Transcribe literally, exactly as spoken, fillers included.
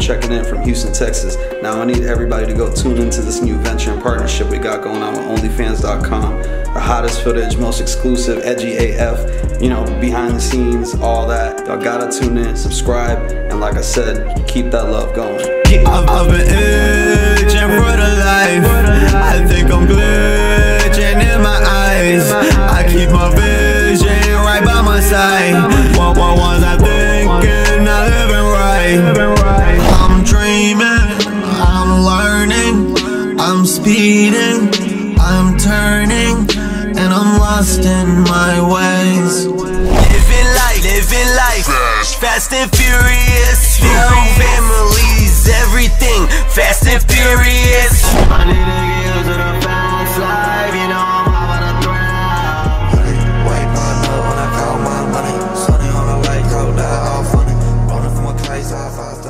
checking in from Houston, Texas. Now I need everybody to go tune into this new venture and partnership we got going on with OnlyFans dot com. The hottest footage, most exclusive, edgy A F, you know, behind the scenes, all that. Y'all gotta tune in, subscribe, and like I said, keep that love going. I've, I've been itching for the life. I think I'm glitching in my eyes. I keep my vision right by my side. What, what was I thinking? Not living right. I'm dreaming, I'm learning, I'm speeding, I'm turning, and I'm lost in my ways. Living life, living life, fast and furious. Fury families, everything, fast and furious. I need to get used to the fast life, you know I'm out of the thrill. Wait, my love when I call my money. Sunny on the lake, road down, all funny. Running from a place I